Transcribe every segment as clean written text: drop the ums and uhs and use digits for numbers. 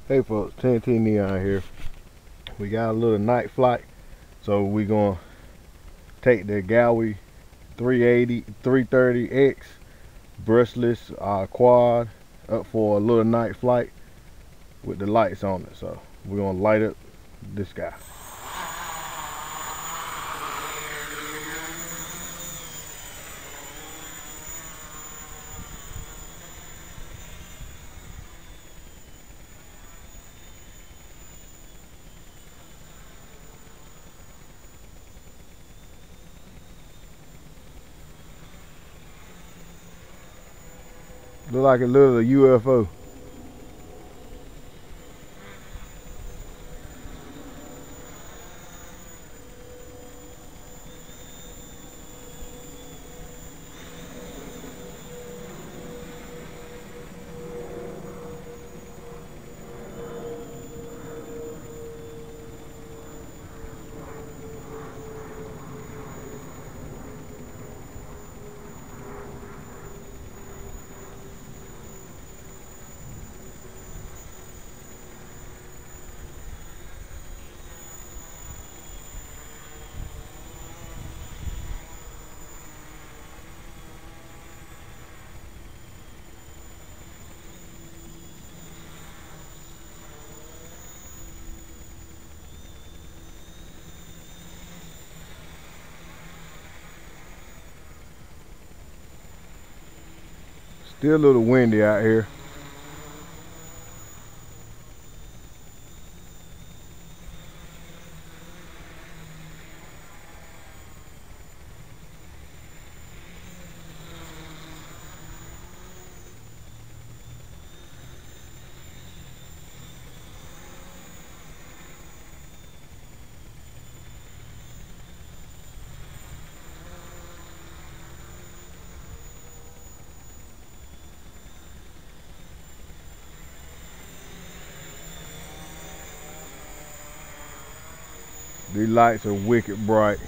Hey folks, TNT Neon here. We got a little night flight, so we gonna take the Gaui 380, 330X brushless quad up for a little night flight with the lights on it. So we're gonna light up this guy. Look like a little UFO. Still a little windy out here. These lights are wicked bright.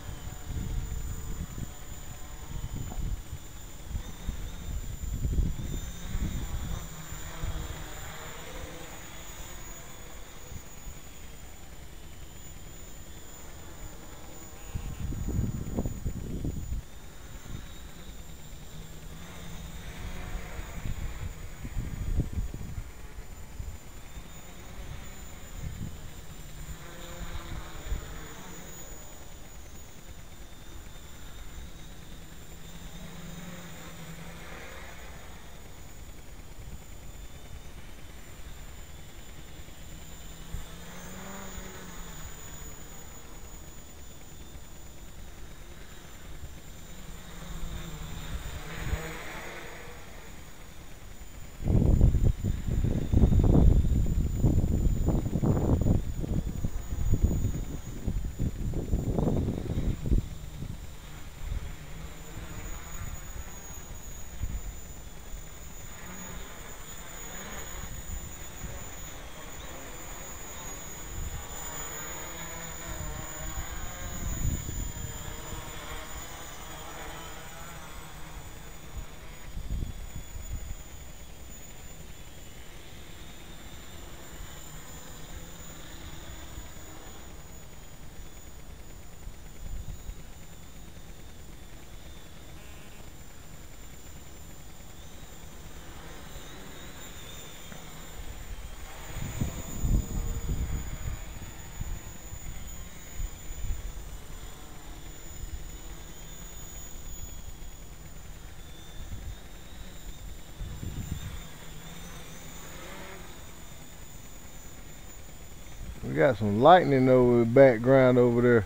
We got some lightning over the background over there.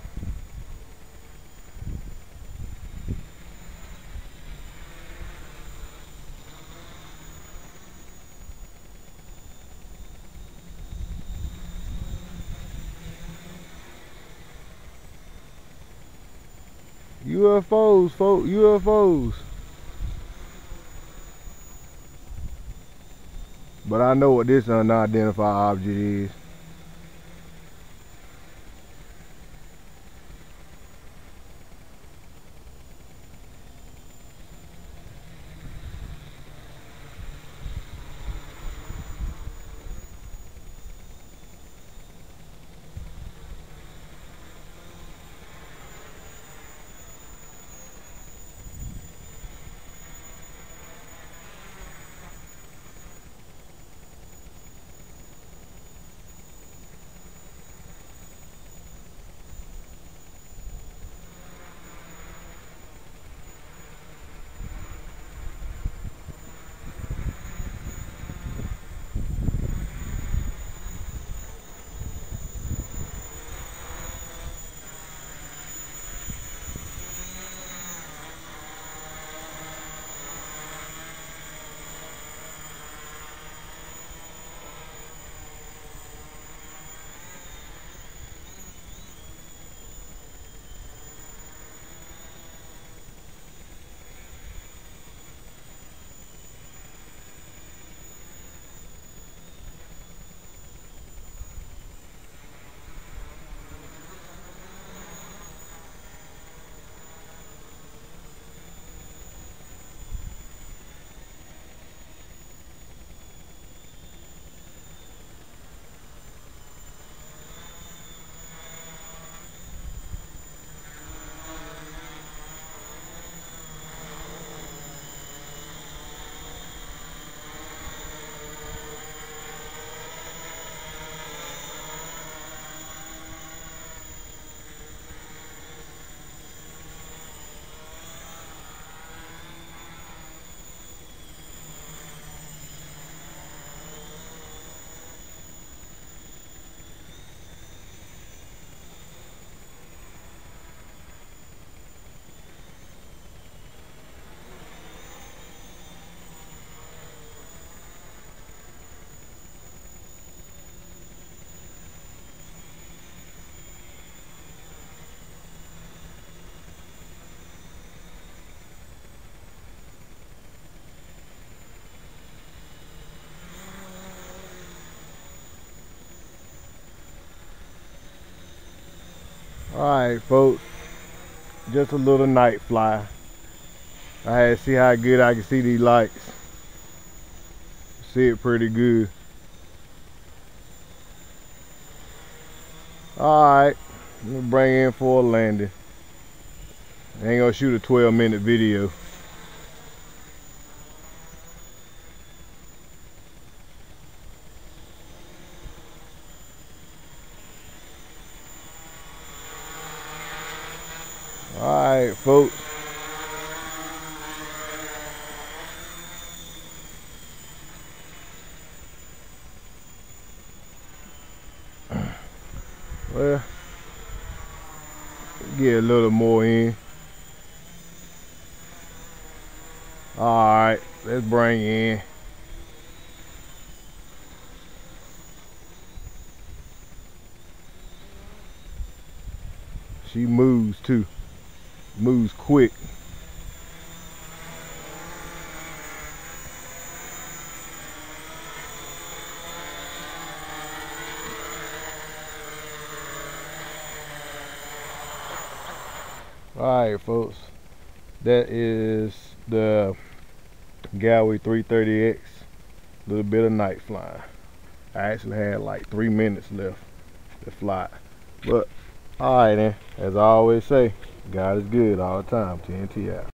UFOs, folks, UFOs. But I know what this unidentified object is. Alright folks, just a little night fly. I had to see how good I can see these lights. See it pretty good. Alright, I'm gonna bring in for a landing. I ain't gonna shoot a 12-minute video. Alright folks. Well, get a little more in. Alright, let's bring in. She moves too. Moves quick. Alright folks, that is the Galway 330X, a little bit of night flying. I actually had like 3 minutes left to fly. But alright then, as I always say, God is good all the time. TNT out.